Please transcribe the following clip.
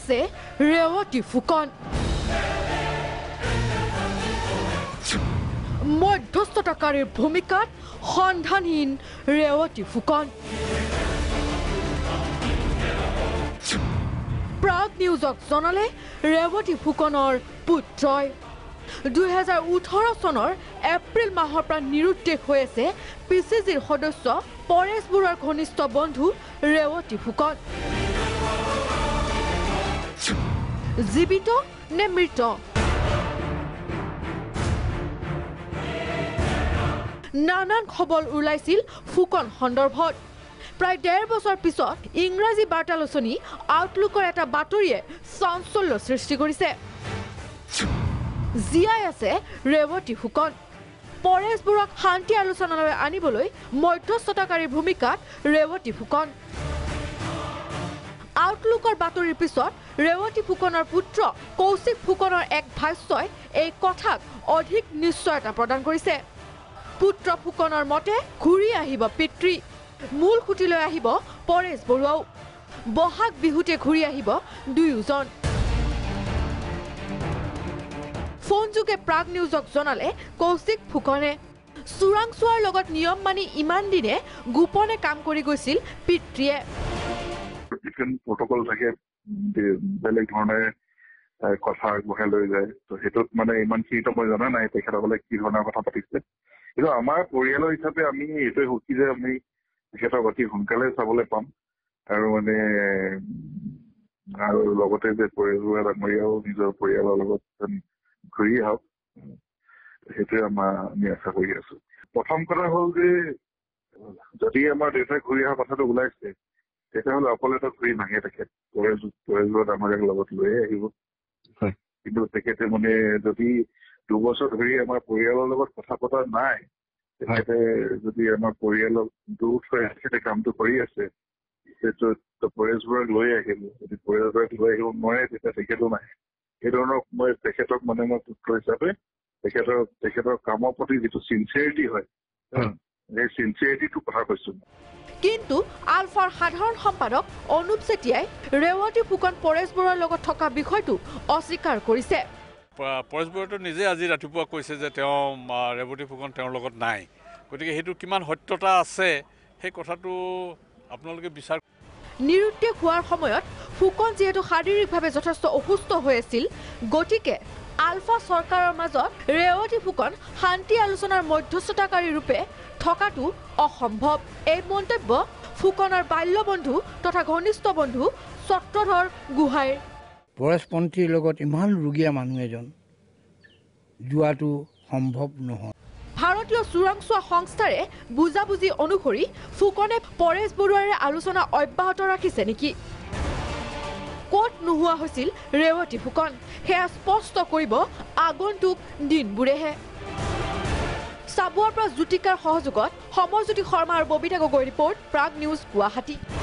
আছে ৰেৱতী ফুকন মধ্যস্থতাকাৰীৰ ভূমিকাত সন্ধানহীন ৰেৱতী ফুকন প্ৰাগ নিউজক জনালে ৰেৱতী ফুকনৰ পুত্ৰই 2018 চনৰ এপ্ৰিল মাহৰ পৰা নিৰুদ্দেশ হৈ আছে পিচিজিৰ সদস্য পৰেশ বৰুৱাৰ ঘনিষ্ঠ বন্ধু ৰেৱতী ফুকন জীৱিত নে মৃত নানান খবৰ ওলাইছিল ফুকন সন্দৰ্ভত প্ৰায় 1.5 বছৰ পিছত ইংৰাজী বাৰ্তালোচনী আউটলুকৰ এটা বাতৰিয়ে চাঞ্চল্য সৃষ্টি কৰিছে জীয়াই আছে ৰেৱতী ফুকন পৰেশ বৰুৱাক শান্তি আলোচনালৈ আনিবলৈ মধ্যস্থতাকাৰী ভূমিকাত ৰেৱতী ফুকন আউটলুকৰ বাতৰিৰ পিছত ৰেৱতী ফুকনৰ পুত্ৰ কৌশিক ফুকনৰ এক ভাষ্যই এই কথাক অধিক নিশ্চয়তা প্ৰদান কৰিছে পুত্ৰ ফুকনৰ মতে ঘূৰি আহিব পিতৃ মূল খুঁটিলৈ আহিব পৰেশ বৰুৱাও বহাগ বিহুতে ঘূৰি আহিব দুয়োজন ফোনযোগে প্ৰাগ নিউজক জনালে কৌশিক ফুকনে চোৰাংচোৱাৰ লগত নিয়ম মানি ইমান দিনে গোপনে কাম কৰি গৈছিল পিতৃয়ে প্ৰটকল থাকে বেলেগ ধৰণে কথা আগবঢ়াই লৈ যায় তো সেইটোত মানে ইমানখিনিতো মই জনা নাই তেখেতসকলে কি ধৰণৰ কথা পাতিছে কিন্তু আমাৰ পৰিয়ালৰ হিচাপে আমি এইটোৱে সুখী যে আমি তেখেতক অতি সোনকালে চাবলৈ পাম আৰু মানে আৰু লগতে যে পৰিয়ালৰ ডাঙৰীয়াও নিজৰ পৰিয়ালৰ লগত ঘূৰি আহক সেইটোৱে আমি আশা কৰি আছো প্ৰথম কথা হ'ল যে যদি আমাৰ দেউতাই ঘূৰি অহা কথাটো ওলাইছে তেতিয়াহ'লে অকলেতো ঘূৰি নাহে তেখেত পৰেশৰ ডাঙৰীয়াক লগত লৈয়ে আহিব কিন্তু তেখেতে মানে যদি 2 বছৰ ধৰি আমাৰ পৰিয়ালৰ লগত কথা পতা নাই তেখেতে যদি আমাৰ পৰিয়ালক দূৰত হৈ তেখেতে কামটো কৰি আছে সেইটো পৰেশবোৰক লৈ আহিব যদি পৰেশবোৰক লৈ আহিব নোৱাৰে তেতিয়া তেখেতো নাহে এই ধৰণৰ মই তেখেতক মানে মই পুত্ৰ হিচাপে তেখেতৰ কামৰ প্ৰতি যিটো চিনচিয়াৰিটি হয় সেই চিনচিয়াৰিটিটোৰ কথা কৈছো কিন্তু আলফাৰ সাধাৰণ সম্পাদক অনুপ চেতিয়াই ৰেৱতী ফুকন পৰেশ বৰুৱাৰ লগত থকা বিষয়টো অস্বীকাৰ কৰিছে পৰেশ বৰুৱাটো নিজে আজি ৰাতিপুৱা কৈছে যে তেওঁ ৰেৱতী ফুকন তেওঁৰ লগত নাই গতিকে সেইটো কিমান সত্যতা আছে সেই কথাটো আপোনালোকে বিচাৰ নিৰুদ্দেশ হোৱাৰ সময়ত ফুকন যিহেতু শাৰীৰিকভাৱে যথেষ্ট অসুস্থ হৈ আছিল গতিকে আলফা চৰকাৰৰ মাজত ৰেৱতী ফুকন শান্তি আলোচনাৰ মধ্যস্থতাকাৰী ৰূপে থকাটো অসম্ভৱ এই মন্তব্য ফুকনৰ বাল্য বন্ধু তথা ঘনিষ্ঠ বন্ধু চক্ৰধৰ গুহাইৰ পৰেশপন্থীৰ লগত ইমান ৰোগীয়া মানুহ এজন যোৱাটো সম্ভৱ নহয় ভাৰতীয় চোৰাংচোৱা সংস্থাৰে বুজাবুজি অনুসৰি ফুকনে পৰেশ বৰুৱাৰে আলোচনা অব্যাহত ৰাখিছে নেকি ক'ত নোহোৱা হৈছিল ৰেৱতী ফুকন সেয়া স্পষ্ট কৰিব আগন্তুক দিনবোৰেহে চাবুৱাৰ পৰা জ্যোতিকাৰ সহযোগত সমৰজ্যোতি শৰ্মা আৰু ববিতা গগৈ ৰিপৰ্ট প্ৰাগ নিউজ গুৱাহাটী